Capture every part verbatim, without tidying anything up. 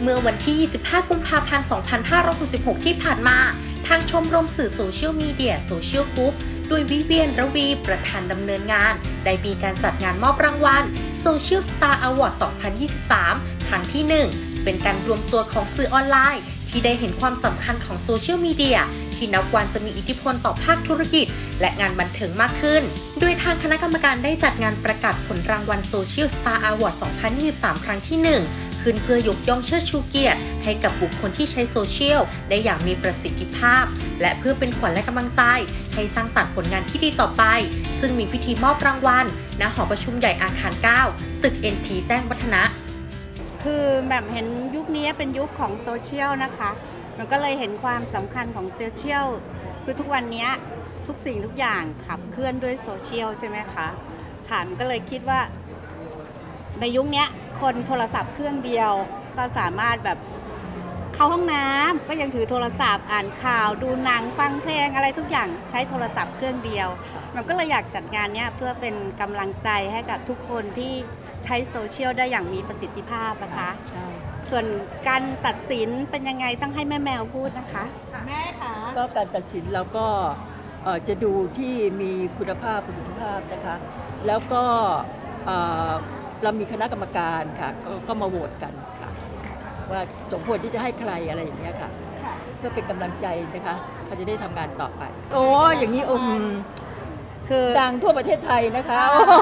เมื่อวันที่ ยี่สิบห้า กุมภาพันธ์ สองพันห้าร้อยหกสิบหก ที่ผ่านมาทางชมรมสื่อโซเชียลมีเดียโซเชียลกรุ๊ปโดยวิเวียนระวีประธานดำเนินงานได้มีการจัดงานมอบรางวัล Social Star Award สองพันยี่สิบสาม ครั้งที่ หนึ่ง เป็นการรวมตัวของสื่อออนไลน์ที่ได้เห็นความสำคัญของโซเชียลมีเดียที่นับวันจะมีอิทธิพลต่อภาคธุรกิจและงานบันเทิงมากขึ้นโดยทางคณะกรรมการได้จัดงานประกาศผลรางวัล Social Star Award สองพันยี่สิบสาม ครั้งที่ หนึ่ง ขึ้นเพื่อยกย่องเชิดชูเกียรติให้กับบุคคลที่ใช้โซเชียลได้อย่างมีประสิทธิภาพและเพื่อเป็นขวัญและกำลังใจให้สร้างสรรค์ผลงานที่ดีต่อไปซึ่งมีพิธีมอบรางวัลณหอประชุมใหญ่อาคาร เก้า ตึก เอ็น ที แจ้งวัฒนะคือแบบเห็นยุคนี้เป็นยุคของโซเชียลนะคะมันก็เลยเห็นความสำคัญของโซเชียลคือทุกวันนี้ทุกสิ่งทุกอย่างขับเคลื่อนด้วยโซเชียลใช่ไหมคะค่ะมันก็เลยคิดว่าในยุคนี้คนโทรศัพท์เครื่องเดียวก็สามารถแบบเข้าห้องน้ำก็ยังถือโทรศัพท์อ่านข่าวดูหนังฟังเพลงอะไรทุกอย่างใช้โทรศัพท์เครื่องเดียวมันก็เลยอยากจัดงานนี้เพื่อเป็นกำลังใจให้กับทุกคนที่ใช้โซเชียลได้อย่างมีประสิทธิภาพนะคะใช่ส่วนการตัดสินเป็นยังไงต้องให้แม่แมวพูดนะคะแม่ค่ะก็การตัดสินเราก็จะดูที่มีคุณภาพประสิทธิภาพนะคะแล้วก็เรามีคณะกรรมการค่ะก็มาโหวตกันค่ะว่าสมควรที่จะให้ใครอะไรอย่างเงี้ยค่ะเพื่อเป็นกำลังใจนะคะเขาจะได้ทำงานต่อไปโอ้อย่างนี้อมคือดังทั่วประเทศไทยนะคะ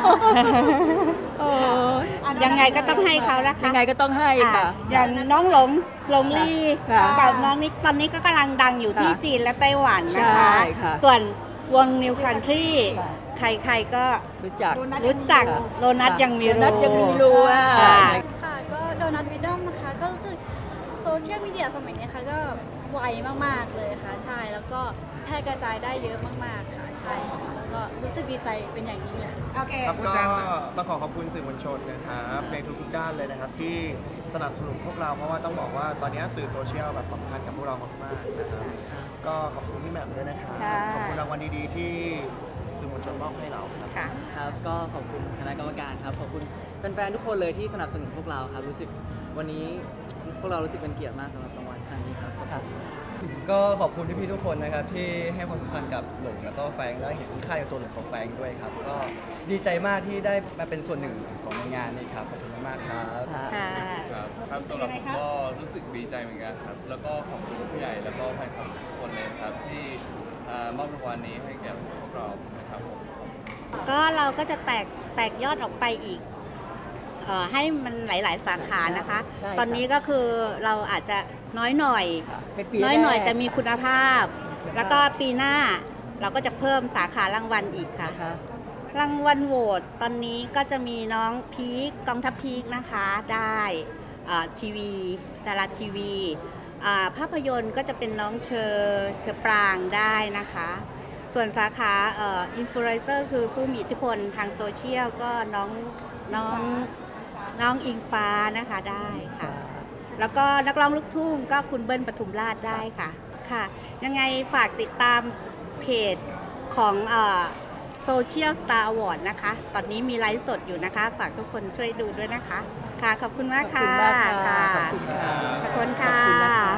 ยังไงก็ต้องให้เขาละค่ะยังไงก็ต้องให้ค่ะอย่างน้องหลงหลงลี่กับน้องนี้ตอนนี้ก็กำลังดังอยู่ที่จีนและไต้หวันนะคะส่วนวงนิวคันทรีใครๆก็รู้จักรู้จักโดนัทยังมีรู้โดนัทยังมีรู้ค่ะก็โดนัทวิดดอมนะคะก็รู้สึกโซเชียลมีเดียสมัยนี้ค่ะก็ไวมากๆเลยค่ะใช่แล้วก็แพร่กระจายได้เยอะมากๆค่ะใช่ค่ะแล้วก็รู้สึกดีใจเป็นอย่างยิ่งเลยโอเคครับก็ต้องขอขอบคุณสื่อมวลชนนะครับในทุกๆด้านเลยนะครับที่สนับสนุนพวกเราเพราะว่าต้องบอกว่าตอนนี้สื่อโซเชียลแบบสำคัญกับพวกเรามากๆนะครับก็ขอบคุณพี่แหม่มด้วยนะครับขอบคุณรางวัลดีๆที่สื่อมวลชนมอบให้เราครับครับก็ขอบคุณคณะกรรมการครับขอบคุณแฟนๆทุกคนเลยที่สนับสนุนพวกเราครับรู้สึกวันนี้พวกเรารู้สึกเป็นเกียรติมากสำหรับรางวัลครั้งนี้ครับก็ขอบคุณพี่ๆทุกคนนะครับที่ให้ความสำคัญกับหลงแล้วก็แฟงและเห็นคุณค่าในตัวหลงของแฟงด้วยครับก็ดีใจมากที่ได้มาเป็นส่วนหนึ่งของงานนี้ครับขอบคุณมากครับครับครับสำหรับผมก็รู้สึกดีใจเหมือนกันครับแล้วก็ขอบคุณผู้ใหญ่แล้วก็แฟนคลับทุกคนเลยครับที่มอบรางวัลนี้ให้แก่พวกเรานะครับผมก็เราก็จะแตกแตกยอดออกไปอีกให้มันหลายๆสาขานะคะตอนนี้ก็คือเราอาจจะน้อยหน่อยน้อยหน่อยแต่มีคุณภาพแล้วก็ปีหน้าเราก็จะเพิ่มสาขารางวัลอีกค่ะรางวัลโหวตตอนนี้ก็จะมีน้องพีคกองทัพพีคนะคะได้ทีวีดาราทีวีภาพยนตร์ก็จะเป็นน้องเชอเชอปรางได้นะคะส่วนสาขาอินฟลูเอนเซอร์คือผู้มีอิทธิพลทางโซเชียลก็น้องน้องน้องอิงฟ้านะคะได้ค่ะแล้วก็นักร้องลูกทุ่งก็คุณเบิ้ลปทุมราชได้ค่ะค่ะยังไงฝากติดตามเพจของโซเชียลสตาร์อวอร์ดนะคะตอนนี้มีไลฟ์สดอยู่นะคะฝากทุกคนช่วยดูด้วยนะคะค่ะขอบคุณมากค่ะขอบคุณมากค่ะขอบคุณค่ะ